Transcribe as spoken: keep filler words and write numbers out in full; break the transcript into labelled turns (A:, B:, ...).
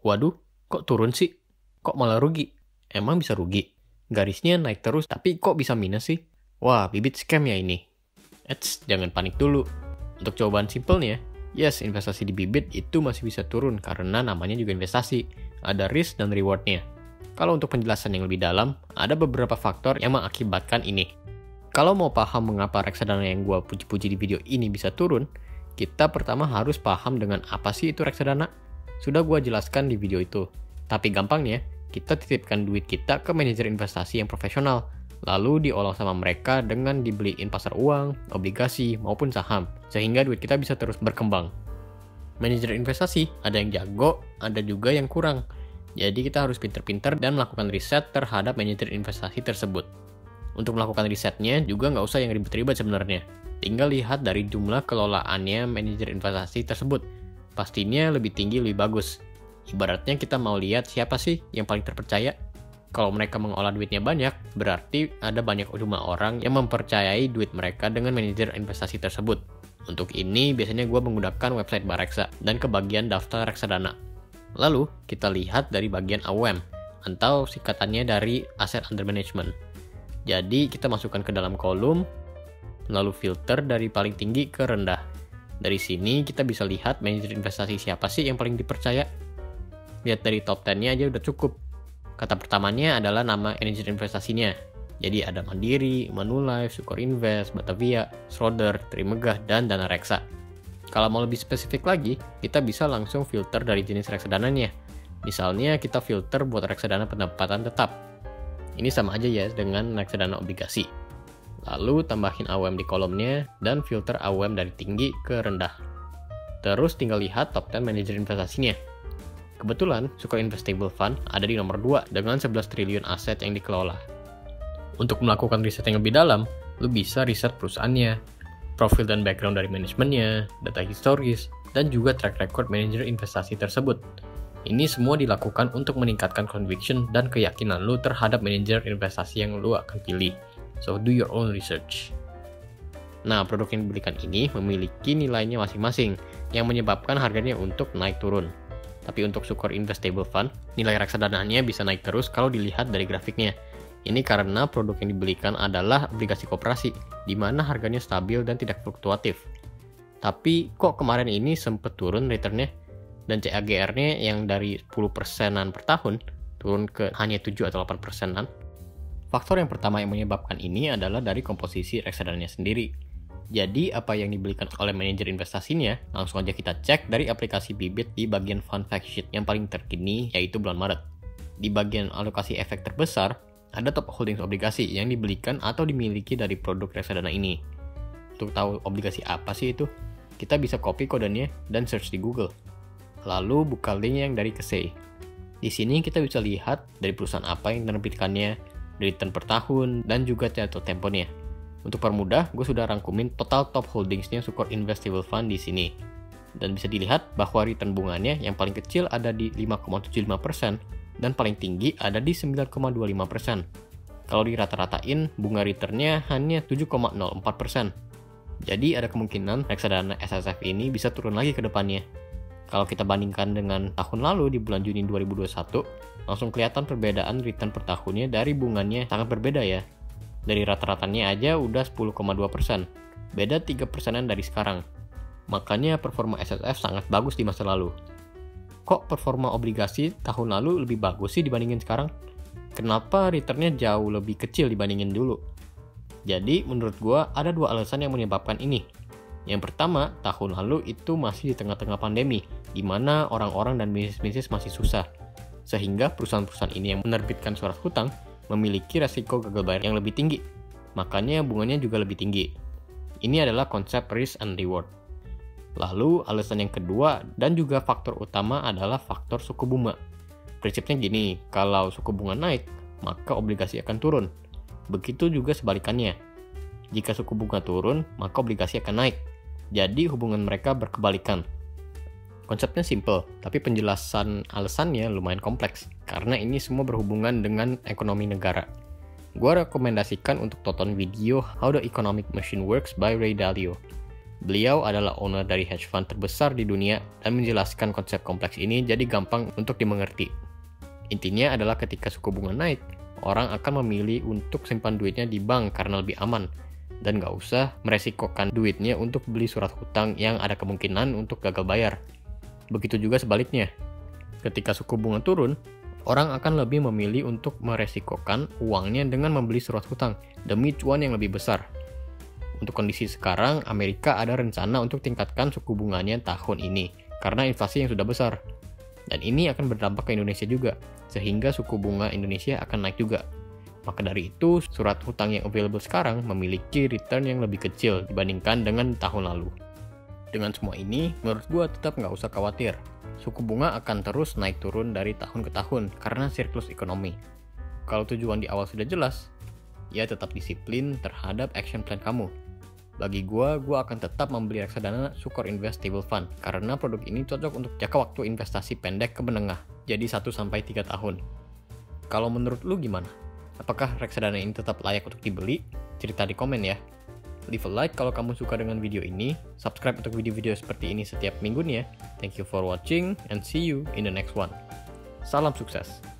A: Waduh, kok turun sih? Kok malah rugi? Emang bisa rugi? Garisnya naik terus tapi kok bisa minus sih? Wah, bibit scam ya ini. Eits, jangan panik dulu. Untuk jawaban simpelnya, yes, investasi di bibit itu masih bisa turun karena namanya juga investasi. Ada risk dan rewardnya. Kalau untuk penjelasan yang lebih dalam, ada beberapa faktor yang mengakibatkan ini. Kalau mau paham mengapa reksadana yang gua puji-puji di video ini bisa turun, kita pertama harus paham dengan apa sih itu reksadana. Sudah gua jelaskan di video itu. Tapi gampangnya, kita titipkan duit kita ke manajer investasi yang profesional, lalu diolah sama mereka dengan dibeliin pasar uang, obligasi, maupun saham, sehingga duit kita bisa terus berkembang. Manajer investasi, ada yang jago, ada juga yang kurang. Jadi kita harus pinter-pinter dan melakukan riset terhadap manajer investasi tersebut. Untuk melakukan risetnya juga nggak usah yang ribet-ribet sebenarnya. Tinggal lihat dari jumlah kelolaannya manajer investasi tersebut. Pastinya lebih tinggi lebih bagus. Ibaratnya kita mau lihat siapa sih yang paling terpercaya. Kalau mereka mengolah duitnya banyak, berarti ada banyak jumlah orang yang mempercayai duit mereka dengan manajer investasi tersebut. Untuk ini biasanya gue menggunakan website Bareksa dan ke bagian daftar reksadana. Lalu kita lihat dari bagian A U M atau singkatannya dari Asset Under Management. Jadi kita masukkan ke dalam kolom, lalu filter dari paling tinggi ke rendah. Dari sini kita bisa lihat manajer investasi siapa sih yang paling dipercaya. Lihat dari top sepuluh-nya aja udah cukup. Kata pertamanya adalah nama manajer investasinya. Jadi ada Mandiri, Manulife, Sukor Invest, Batavia, Schroder, Trimegah, dan Dana Reksa. Kalau mau lebih spesifik lagi, kita bisa langsung filter dari jenis reksadananya. Misalnya kita filter buat reksadana pendapatan tetap. Ini sama aja ya dengan reksadana obligasi. Lalu tambahin A U M di kolomnya dan filter A U M dari tinggi ke rendah. Terus tinggal lihat top sepuluh manajer investasinya. Kebetulan Sukor Investable Fund ada di nomor dua dengan sebelas triliun aset yang dikelola. Untuk melakukan riset yang lebih dalam, lu bisa riset perusahaannya, profil dan background dari manajemennya, data historis, dan juga track record manajer investasi tersebut. Ini semua dilakukan untuk meningkatkan conviction dan keyakinan lu terhadap manajer investasi yang lu akan pilih. So do your own research. Nah, produk yang dibelikan ini memiliki nilainya masing-masing yang menyebabkan harganya untuk naik turun. Tapi untuk Sukor Investable Fund, nilai reksadananya bisa naik terus kalau dilihat dari grafiknya. Ini karena produk yang dibelikan adalah obligasi koperasi, di mana harganya stabil dan tidak fluktuatif. Tapi kok kemarin ini sempat turun returnnya, dan C A G R-nya yang dari sepuluh persenan per tahun, turun ke hanya tujuh atau delapan persenan. Faktor yang pertama yang menyebabkan ini adalah dari komposisi reksadananya sendiri. Jadi apa yang dibelikan oleh manajer investasinya, langsung aja kita cek dari aplikasi Bibit di bagian Fund Fact Sheet yang paling terkini, yaitu bulan Maret. Di bagian alokasi efek terbesar, ada top holdings obligasi yang dibelikan atau dimiliki dari produk reksadana ini. Untuk tahu obligasi apa sih itu, kita bisa copy kodenya dan search di Google. Lalu buka link yang dari Kesei. Di sini kita bisa lihat dari perusahaan apa yang menerbitkannya, return per tahun, dan juga jatuh temponya. Untuk permudah, gue sudah rangkumin total top holdingsnya Sukor Investable Fund di sini. Dan bisa dilihat bahwa return bunganya yang paling kecil ada di lima koma tujuh lima persen, dan paling tinggi ada di sembilan koma dua lima persen. Kalau dirata-ratain, bunga returnnya hanya tujuh koma nol empat persen. Jadi ada kemungkinan reksadana S S F ini bisa turun lagi ke depannya. Kalau kita bandingkan dengan tahun lalu di bulan Juni dua ribu dua puluh satu, langsung kelihatan perbedaan return per tahunnya dari bunganya sangat berbeda ya. Dari rata-ratanya aja udah sepuluh koma dua persen, beda tiga persenan dari sekarang. Makanya performa S S F sangat bagus di masa lalu. Kok performa obligasi tahun lalu lebih bagus sih dibandingin sekarang? Kenapa returnnya jauh lebih kecil dibandingin dulu? Jadi menurut gua ada dua alasan yang menyebabkan ini. Yang pertama, tahun lalu itu masih di tengah-tengah pandemi, di mana orang-orang dan bisnis-bisnis masih susah. Sehingga perusahaan-perusahaan ini yang menerbitkan surat hutang memiliki resiko gagal bayar yang lebih tinggi. Makanya bunganya juga lebih tinggi. Ini adalah konsep risk and reward. Lalu alasan yang kedua dan juga faktor utama adalah faktor suku bunga. Prinsipnya gini, kalau suku bunga naik, maka obligasi akan turun. Begitu juga sebalikannya. Jika suku bunga turun, maka obligasi akan naik. Jadi hubungan mereka berkebalikan. Konsepnya simple, tapi penjelasan alasannya lumayan kompleks, karena ini semua berhubungan dengan ekonomi negara. Gua rekomendasikan untuk tonton video How the Economic Machine Works by Ray Dalio. Beliau adalah owner dari hedge fund terbesar di dunia dan menjelaskan konsep kompleks ini jadi gampang untuk dimengerti. Intinya adalah ketika suku bunga naik, orang akan memilih untuk simpan duitnya di bank karena lebih aman dan nggak usah meresikokan duitnya untuk beli surat hutang yang ada kemungkinan untuk gagal bayar. Begitu juga sebaliknya. Ketika suku bunga turun, orang akan lebih memilih untuk meresikokan uangnya dengan membeli surat hutang demi cuan yang lebih besar. Untuk kondisi sekarang, Amerika ada rencana untuk tingkatkan suku bunganya tahun ini karena inflasi yang sudah besar. Dan ini akan berdampak ke Indonesia juga, sehingga suku bunga Indonesia akan naik juga. Maka dari itu, surat hutang yang available sekarang memiliki return yang lebih kecil dibandingkan dengan tahun lalu. Dengan semua ini, menurut gue tetap nggak usah khawatir. Suku bunga akan terus naik turun dari tahun ke tahun karena siklus ekonomi. Kalau tujuan di awal sudah jelas, ya tetap disiplin terhadap action plan kamu. Bagi gue, gue akan tetap membeli reksadana Sukor Invest Stable Fund karena produk ini cocok untuk jangka waktu investasi pendek ke menengah, jadi satu sampai tiga tahun. Kalau menurut lu gimana? Apakah reksadana ini tetap layak untuk dibeli? Cerita di komen ya. Leave a like kalau kamu suka dengan video ini. Subscribe untuk video-video seperti ini setiap minggunya. Thank you for watching and see you in the next one. Salam sukses.